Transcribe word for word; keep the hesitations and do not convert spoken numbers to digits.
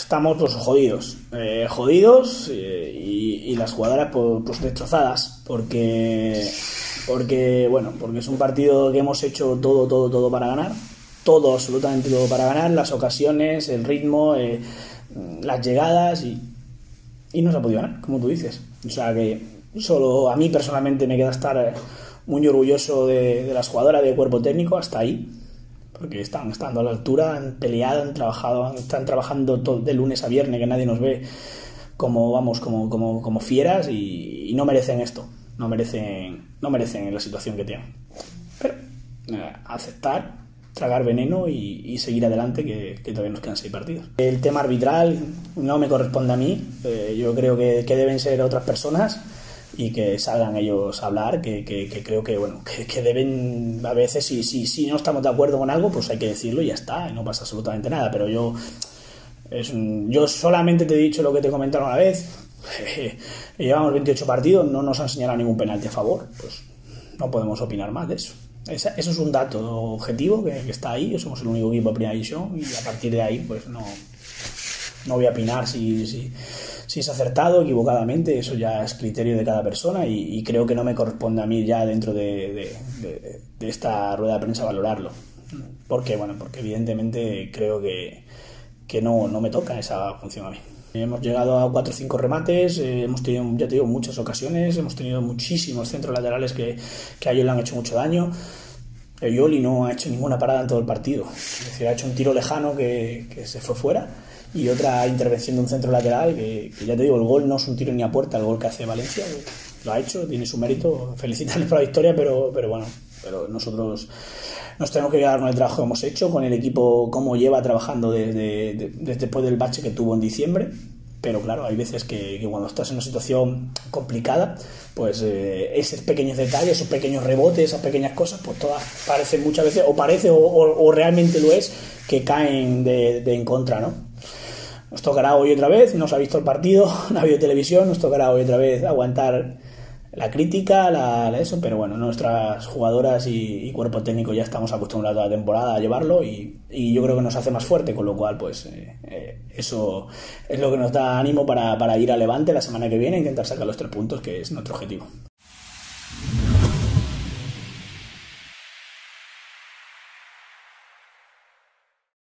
estamos pues jodidos, eh, jodidos eh, y, y las jugadoras pues, pues destrozadas, porque, porque, bueno, porque es un partido que hemos hecho todo, todo, todo para ganar, todo, absolutamente todo para ganar, las ocasiones, el ritmo, eh, las llegadas y, y no se ha podido ganar, como tú dices. O sea que solo a mí personalmente me queda estar muy orgulloso de, de las jugadoras, de cuerpo técnico, hasta ahí. Porque están estando a la altura, han peleado, han trabajado, están trabajando todo, de lunes a viernes, que nadie nos ve como, vamos, como, como, como fieras y, y no merecen esto, no merecen, no merecen la situación que tienen. Pero eh, aceptar, tragar veneno y, y seguir adelante, que, que todavía nos quedan seis partidos. El tema arbitral no me corresponde a mí, eh, yo creo que, que deben ser otras personas y que salgan ellos a hablar, que, que, que creo que bueno que, que deben, a veces si, si, si no estamos de acuerdo con algo, pues hay que decirlo y ya está, y no pasa absolutamente nada. Pero yo es un, yo solamente te he dicho lo que te comentaron una vez. Llevamos veintiocho partidos, no nos han señalado ningún penalti a favor, pues no podemos opinar más de eso. Esa, eso es un dato objetivo que, que está ahí, somos el único equipo de primera división y a partir de ahí pues no, no voy a opinar si... si Si es acertado o equivocadamente, eso ya es criterio de cada persona y, y creo que no me corresponde a mí ya dentro de, de, de, de esta rueda de prensa valorarlo. ¿Por qué? Bueno, porque evidentemente creo que, que no, no me toca esa función a mí. Hemos llegado a cuatro o cinco remates, eh, hemos tenido, ya te digo, muchas ocasiones, hemos tenido muchísimos centros laterales que, que a ellos le han hecho mucho daño. Yoli no ha hecho ninguna parada en todo el partido, es decir, ha hecho un tiro lejano que, que se fue fuera y otra intervención de un centro lateral que, que ya te digo, el gol no es un tiro ni a puerta, el gol que hace Valencia lo ha hecho, tiene su mérito, felicitarles por la victoria, pero, pero bueno, pero nosotros nos tenemos que quedar con el trabajo que hemos hecho, con el equipo como lleva trabajando desde, desde después del bache que tuvo en diciembre. Pero claro, hay veces que, que cuando estás en una situación complicada, pues eh, esos pequeños detalles, esos pequeños rebotes, esas pequeñas cosas, pues todas parecen muchas veces, o parece o, o, o realmente lo es, que caen de, de en contra, ¿no? Nos tocará hoy otra vez, no se ha visto el partido, no ha habido televisión, nos tocará hoy otra vez aguantar la crítica, la, la eso, pero bueno, nuestras jugadoras y, y cuerpo técnico ya estamos acostumbrados a la temporada a llevarlo y, y yo creo que nos hace más fuerte, con lo cual pues eh, eh, eso es lo que nos da ánimo para, para ir a Levante la semana que viene e intentar sacar los tres puntos, que es nuestro objetivo.